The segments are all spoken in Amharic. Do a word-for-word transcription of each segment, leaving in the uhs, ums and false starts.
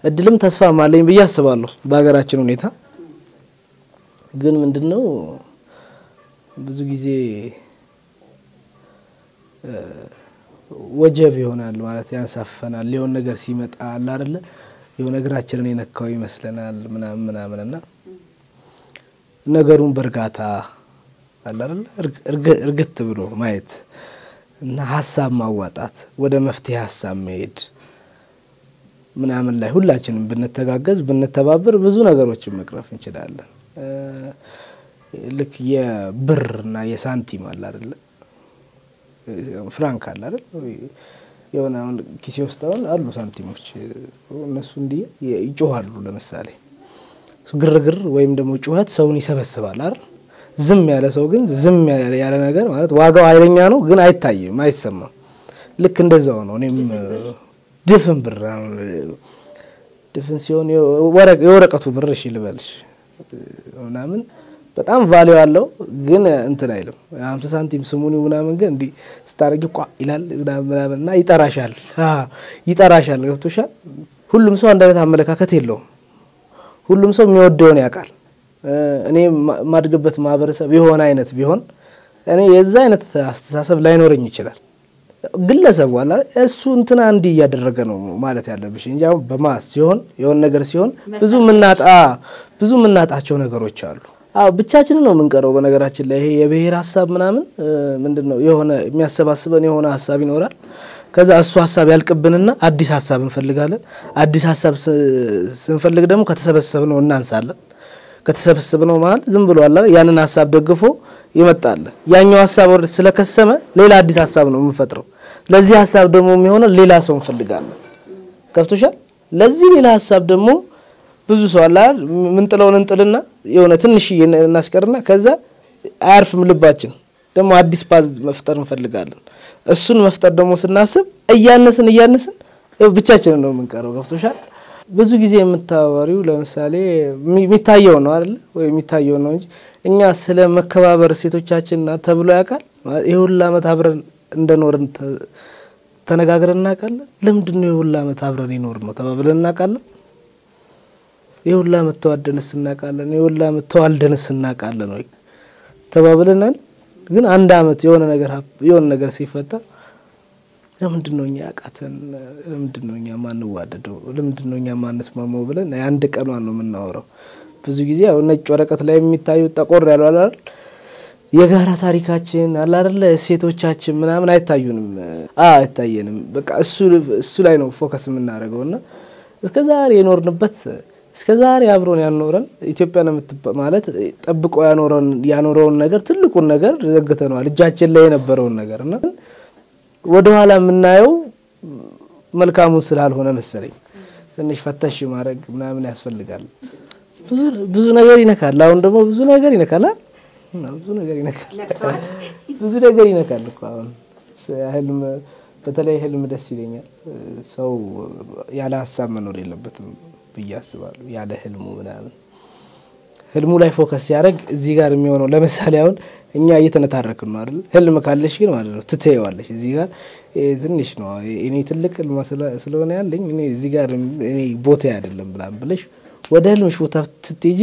እድልም ተስፋም አለኝ ብዬ አስባለሁ በአገራችን ሁኔታ ግን ምንድነው ብዙ ጊዜ ወጀብ ይሆናል ማለት ያንሳፈናል ሊሆን ነገር ሲመጣ አለ አይደለ የሆነ ነገራችንን የነካው ይመስለናል ምናምን ምናምንና ነገሩን በርጋታ አለ አይደለ እርግጥ ብሎ ማየት እና ሐሳብ ማዋጣት ወደ መፍትሄ ሐሳብ መሄድ ምናምን ላይ ሁላችንም ብንተጋገዝ ብንተባበር ብዙ ነገሮችን መቅረፍ እንችላለን ልክ የብርና የሳንቲም አለ አይደለ ፍራንክ አለ አይደል የሆነ ኪስ ውስጥ አሉ ሳንቲሞች እነሱ እንዲ ይጮሃሉ ለምሳሌ ግርግር ወይም ደግሞ ጩኸት ሰውን ይሰበስባል አይደል ዝም ያለ ሰው ግን ዝም ያለ ነገር ማለት ዋጋው ኃይለኛ ነው ግን አይታይም አይሰማም ልክ እንደዛው ነው እኔም ድፍን ብር ድፍን ሲሆን ወረቀ የወረቀቱ ብር እሺ ልበልሽ ምናምን በጣም ቫልዩ አለው ግን እንትን አይልም ሃምሳ ሳንቲም ስሙኒ ምናምን ግን እንዲ ስታርጊ ቋ ይላል ምናምንና ይጠራሻል አ ይጠራሻል ገብቶሻል ሁሉም ሰው አንድ አይነት አመለካከት የለውም ሁሉም ሰው የሚወደውን ያቃል እኔ ማድግበት ማህበረሰብ የሆነ አይነት ቢሆን እኔ የዛ አይነት አስተሳሰብ ላይኖርኝ ይችላል ግለሰብ ዋላ እሱ እንትና እንዲ ያደረገ ነው ማለት ያለብሽ እንጂ አሁን በማስ ሲሆን የሆነ ነገር ሲሆን ብዙ ምናጣ ብዙ ምናጣቸው ነገሮች አሉ አው ብቻችንን ነው ምንቀረው በነገራችን ላይ ይሄ የብሔር ሐሳብ ምናምን ምንድነው የሆነ የሚያሰባስበን የሆነ ሐሳብ ይኖራል ከዛ እሱ ሐሳብ ያልቅብንና አዲስ ሐሳብ እንፈልጋለን አዲስ ሐሳብ ስንፈልግ ደግሞ ከተሰበሰብነው እናንሳለን ከተሰበሰብነው ማለት ዝም ብሎ አለ ያንን ሐሳብ ደግፎ ይመጣል ያኛው ሐሳብ ወርድ ስለከሰመ ሌላ አዲስ ሐሳብ ነው የምንፈጥረው ለዚህ ሐሳብ ደግሞ የሚሆነው ሌላ ሰው እንፈልጋለን ከፍቶሻል ለዚህ ሌላ ሐሳብ ደግሞ ብዙ ሰው አለ ምን ጥለውን እንጥልና የሆነ ትንሽ እናስቀርና ከዛ አያርፍም ልባችን ደግሞ አዲስ ፓዝ መፍጠር እንፈልጋለን እሱን መፍጠር ደግሞ ስናስብ እያነስን እያነስን ብቻችንን ነው የምንቀረው ከፍቶሻል ብዙ ጊዜ የምታወሪው ለምሳሌ የሚታየው ነው አይደል ወይ የሚታየው ነው እንጂ እኛ ስለ መከባበር ሴቶቻችንና ተብሎ ያቃል ይሁላ አመት አብረን እንደኖርን ተነጋግረን እናቃለን ለምንድነው ይሁላ አመት አብረን ይኖር ነው ተባብለን እናቃለን ይሁላ አመት ተዋደንስ እናቃለን ይሁላ አመት ተዋልደንስ እናቃለን ወይ ተባብለናል ግን አንድ አመት የሆነ ነገር የሆነ ነገር ሲፈታ ለምንድነው እኛ ያቃተን ለምንድነው እኛ ማንዋደደው ለምንድነው እኛ ማንስማማው ብለን አንድ ቀኗን ነው የምናወራው ብዙ ጊዜ ያው ነጭ ወረቀት ላይ የሚታዩ ጠቆር ያለው አይደል የጋራ ታሪካችን አለ አይደል ሴቶቻችን ምናምን አይታዩንም አ አይታየንም በቃ እሱ እሱ ላይ ነው ፎከስ የምናደርገውና እስከዛሬ የኖርንበት እስከዛሬ አብሮን ያኖረን ኢትዮጵያን ማለት ጠብቆ ያኖረን ያኖረውን ነገር ትልቁን ነገር ዘግተናል እጃችን ላይ የነበረውን ነገርና ወደ ኋላ ምናየው መልካሙን ስላልሆነ መሰለኝ ትንሽ ፈተሽ ማድረግ ምናምን ያስፈልጋል ብዙ ብዙ ነገር ይነካል አሁን ደግሞ ብዙ ነገር ይነካል ብዙ ነገር ይነካል ብዙ ነገር ይነካል እኮ አሁን ህልም በተለይ ህልም ደስ ይለኛል ሰው ያለ ሐሳብ መኖር የለበትም በያስባሉ ያለ ህልሙ ምናምን ህልሙ ላይ ፎከስ ያደርግ እዚህ ጋር የሚሆነው ለምሳሌ አሁን እኛ እየተነታረክን ነው አይደል ህልም ካለሽ ግን ማለት ነው ትተይዋለሽ እዚህ ጋር ትንሽ ነው እኔ ትልቅ ህልም ስለሆነ ያለኝ እኔ እዚህ ጋር እኔ ቦታ አይደለም ብላም ብለሽ ወደ ህልምሽ ቦታ ትትጂ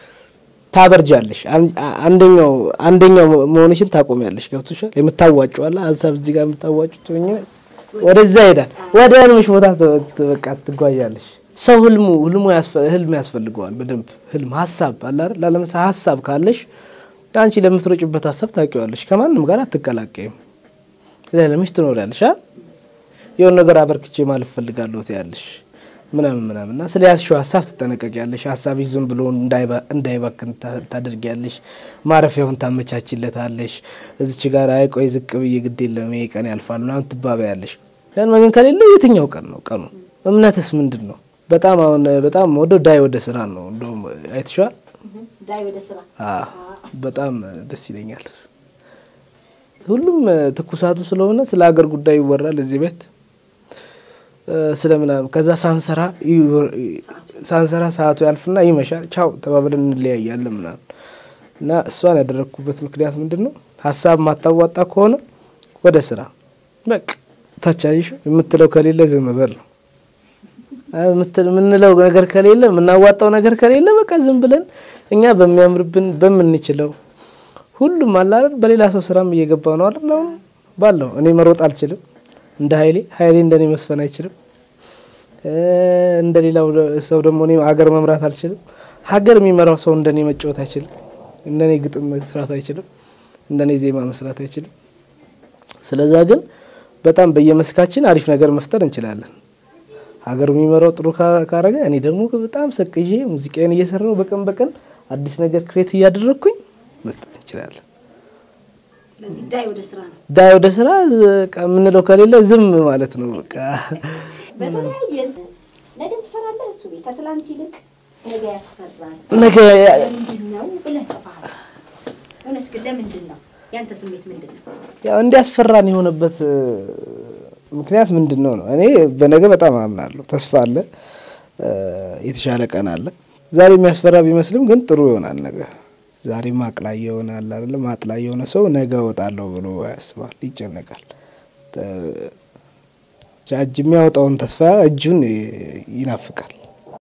ታበርጃለሽ አንደኛው አንደኛው መሆንሽን ታቆሚያለሽ ገብቶሻል የምታዋጭው አለ ሐሳብ እዚህ ጋር የምታዋጭው ተወኝ ወደዛ ይሄዳል ወደ ህልምሽ ቦታ በቃ ትጓያለሽ ሰው ህልሙ ህልሙ ህልም ያስፈልገዋል በደንብ ህልም ሐሳብ አለ አይደል ለምሳ ሐሳብ ካለሽ አንቺ ለምትሮጭበት ሐሳብ ታቂዋለሽ ከማንንም ጋር አትቀላቀይም ለለምሽ ትኖሪያለሽ የሆነ ነገር አበርክቼ ማለት ፈልጋለሁ ታያለሽ ምናምን ምናምንና ስለያስሽው ሐሳብ ተጠነቀቂያለሽ ሐሳብ ይዝም ብሎ እንዳይባ እንዳይባክን ታደርጊያለሽ ማረፊያውን ታመቻችለታለሽ እዚች ጋር አይቆይ ዝቅ ብዬ ግድ የለም ይቀን ያልፋል ምናምን ትባባያለሽ ያን ማግን ከሌለ የትኛው ቀን ነው ቀኑ እምነትስ ምንድነው በጣም አሁን በጣም ወደ ዳይ ወደ ስራ ነው እንደውም አይተሻል ዳይ ወደ ስራ አ በጣም ደስ ይለኛል ሁሉም ተኩሳቱ ስለሆነ ስለ ሀገር ጉዳይ ይወራል እዚህ ቤት ስለምናም ከዛ ሳንሰራ ሳንሰራ ሰዓቱ ያልፍና ይመሻል ቻው ተባብለን እንለያያለን ምናምን እና እሷን ያደረኩበት ምክንያት ምንድነው ሐሳብ ማታዋጣ ከሆነ ወደ ስራ በቃ ታቻይሽ የምትለው ከሌለ ዝም በል ምንለው ነገር ከሌለ ምናዋጣው ነገር ከሌለ በቃ ዝም ብለን እኛ በሚያምርብን በመንችለው ሁሉም አላረን በሌላ ሰው ስራም እየገባው ነው አይደል ባለው እኔ መሮጥ አልችልም እንደ ኃይሌ ኃይሌ እንደኔ መስፈን አይችልም እንደሌላው ሰው ደግሞ እኔ ሀገር መምራት አልችልም ሀገር የሚመራው ሰው እንደኔ መጫወት አይችልም እንደኔ ግጥም መስራት አይችልም እንደኔ ዜማ መስራት አይችልም ስለዛ ግን በጣም በየመስካችን አሪፍ ነገር መፍጠር እንችላለን ሀገር የሚመራው ጥሩ ካረገ እኔ ደግሞ በጣም ሰቅዬ ሙዚቃን እየሰራው በቀን በቀን አዲስ ነገር ክሬት እያደረኩኝ መስጠት እንችላለን ስለዚህ ዳይ ወደ ስራ ነው ዳይ ወደ ስራ ከምንለው ከሌለ ዝም ማለት ነው በቃ በተለያየ ነገ ትፈራለህ እሱ ከትላንት ይልቅ ነገ ያስፈራል ነገ ምንድነው ብለህ ተፋሃል እውነት ግን ለምንድነው ያንተ ስሜት ምንድነው ያው እንዲያስፈራን የሆነበት ምክንያት ምንድነው ነው እኔ በነገ በጣም አምናለሁ ተስፋ አለ የተሻለ ቀን አለ ዛሬ የሚያስፈራ ቢመስልም ግን ጥሩ ይሆናል ነገ ዛሬ ማቅላይ ይሆናል አይደል ማጥላይ የሆነ ሰው ነገ ወጣለው ብሎ ያስባል ይጨነቃል ጃጅ የሚያወጣውን ተስፋ እጁን ይናፍቃል